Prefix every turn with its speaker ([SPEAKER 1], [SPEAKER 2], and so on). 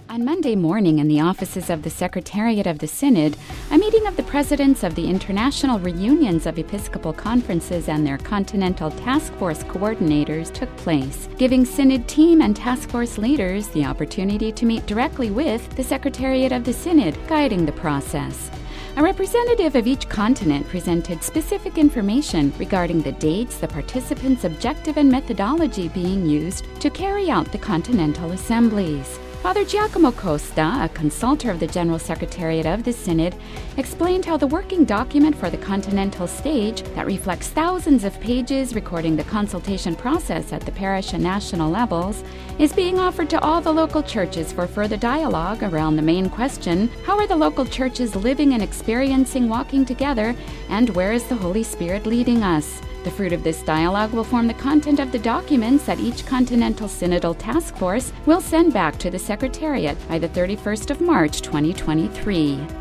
[SPEAKER 1] On Monday morning in the offices of the Secretariat of the Synod, a meeting of the presidents of the international reunions of Episcopal conferences and their Continental Taskforce coordinators took place, giving Synod team and Taskforce leaders the opportunity to meet directly with the Secretariat of the Synod, guiding the process. A representative of each continent presented specific information regarding the dates, the participants' objective and methodology being used to carry out the Continental assemblies. Father Giacomo Costa, a consultor of the General Secretariat of the Synod, explained how the working document for the Continental stage that reflects thousands of pages recording the consultation process at the parish and national levels is being offered to all the local churches for further dialogue around the main question: how are the local churches living and experiencing walking together, and where is the Holy Spirit leading us? The fruit of this dialogue will form the content of the documents that each Continental Synodal Taskforce will send back to the Secretariat by the 31st of March 2023.